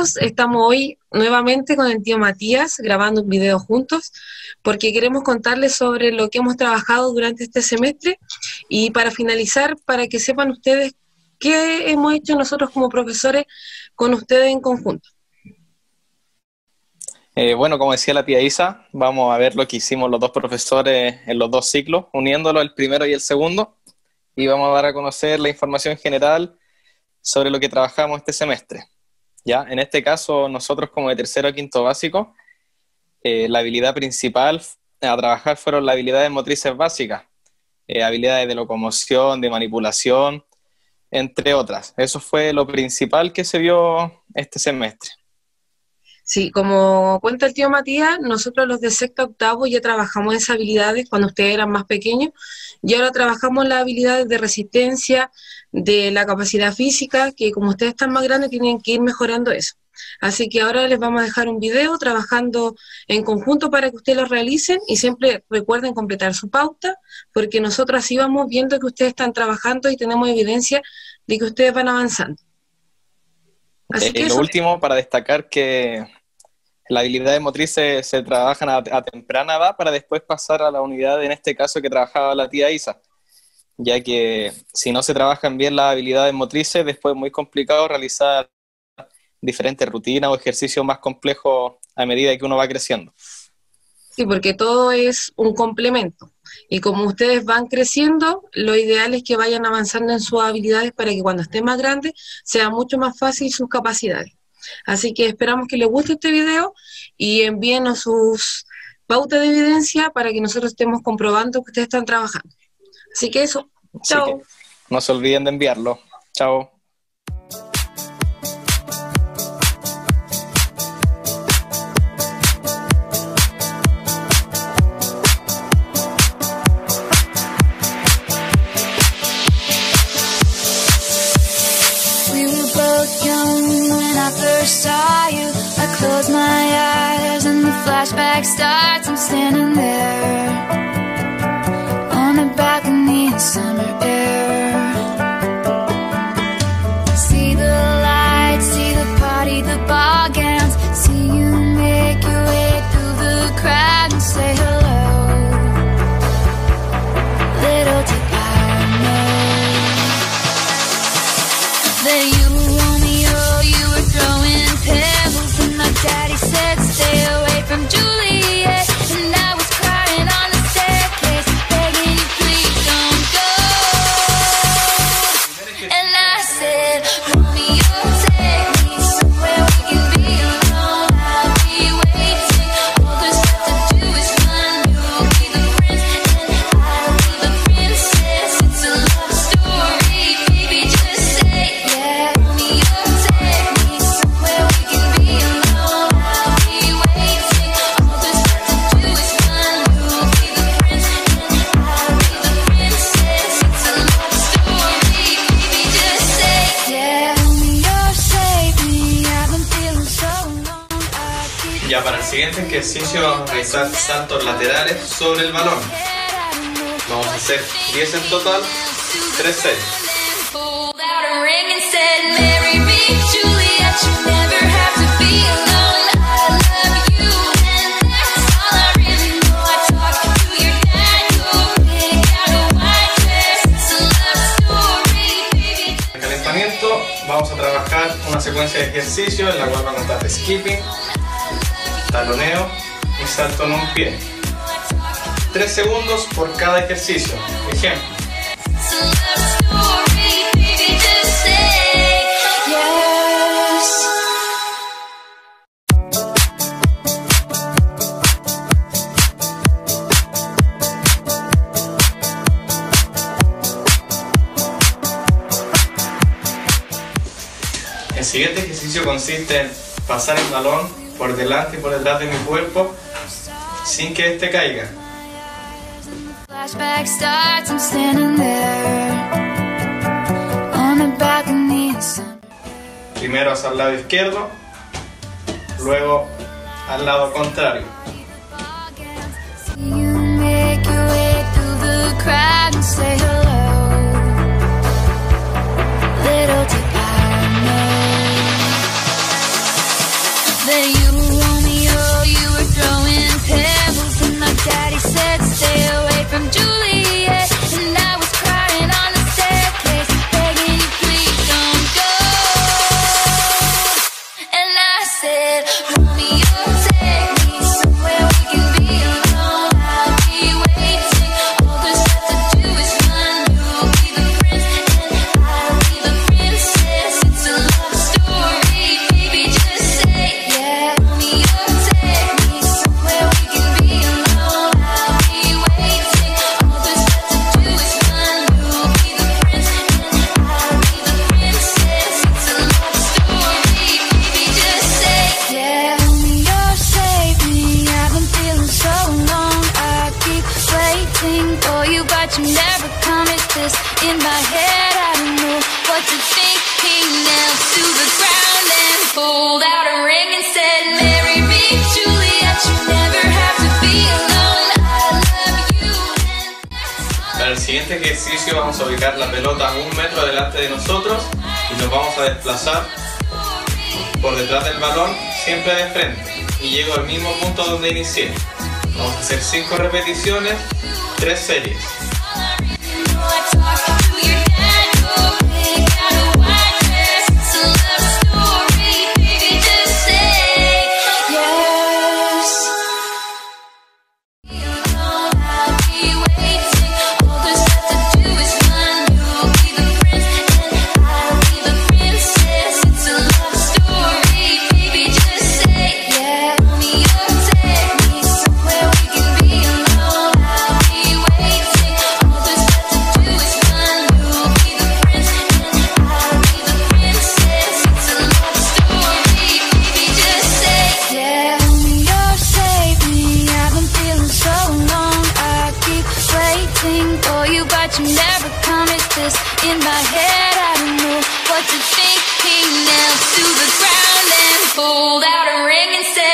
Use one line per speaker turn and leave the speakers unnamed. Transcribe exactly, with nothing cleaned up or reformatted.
chicos, estamos hoy nuevamente con el tío Matías grabando un video juntos porque queremos contarles sobre lo que hemos trabajado durante este semestre y para finalizar, para que sepan ustedes qué hemos hecho nosotros como profesores con ustedes en conjunto.
Eh, bueno, como decía la tía Isa, vamos a ver lo que hicimos los dos profesores en los dos ciclos, uniéndolo el primero y el segundo, y vamos a dar a conocer la información general sobre lo que trabajamos este semestre. ¿Ya? En este caso, nosotros como de tercero a quinto básico, eh, la habilidad principal a trabajar fueron las habilidades motrices básicas, eh, habilidades de locomoción, de manipulación, entre otras. Eso fue lo principal que se vio este semestre.
Sí, como cuenta el tío Matías, nosotros los de sexto a octavo ya trabajamos esas habilidades cuando ustedes eran más pequeños y ahora trabajamos las habilidades de resistencia, de la capacidad física, que como ustedes están más grandes tienen que ir mejorando eso. Así que ahora les vamos a dejar un video trabajando en conjunto para que ustedes lo realicen y siempre recuerden completar su pauta, porque nosotros así vamos viendo que ustedes están trabajando y tenemos evidencia de que ustedes van avanzando. Así
Eh,
que
lo
eso...
último, para destacar que las habilidades motrices se trabajan a, a temprana edad para después pasar a la unidad, en este caso que trabajaba la tía Isa, ya que si no se trabajan bien las habilidades motrices, después es muy complicado realizar diferentes rutinas o ejercicios más complejos a medida que uno va creciendo.
Sí, porque todo es un complemento. Y como ustedes van creciendo, lo ideal es que vayan avanzando en sus habilidades para que cuando estén más grandes sea mucho más fácil sus capacidades. Así que esperamos que les guste este video y envíenos sus pautas de evidencia para que nosotros estemos comprobando que ustedes están trabajando. Así que eso, chao.
No se olviden de enviarlo. Chao.
Saw you, I close my eyes and the flashback starts. I'm standing there on a balcony in summer air. See the lights, see the party, the ball gowns. See you make your way through the crowd and say hello. Little did I know that you Daddy said stay away from Juliet, and I was crying on the staircase, begging you please don't go. And I said, Romeo, take me somewhere we can be alone. I'll be waiting. All there's left to do is run. You'll be the prince, and I'll be the princess. It's a love story, baby. Just say yeah. Romeo, take me somewhere we can be alone.
Ya para el siguiente ejercicio, realizar saltos laterales sobre el balón. Vamos a hacer diez en total, tres series. En calentamiento vamos a trabajar una secuencia de ejercicios en la cual vamos a estar skipping, taloneo y salto en un pie. tres segundos por cada ejercicio. Ejemplo. El siguiente ejercicio consiste en pasar el balón por delante y por detrás de mi cuerpo sin que este caiga. Primero hacia el lado izquierdo, luego al lado contrario.
in my head. I don't know what to think. He knelt to the ground and pulled out a ring and said, marry me, Juliet, you never have to be alone. I love you.
Para el siguiente ejercicio vamos a ubicar la pelota un metro delante de nosotros y nos vamos a desplazar por detrás del balón, siempre de frente, y llego al mismo punto donde inicié. Vamos a hacer cinco repeticiones, tres series. But you never promised this. In my head, I don't know what to think. He knelt to the ground and pulled out a ring and said,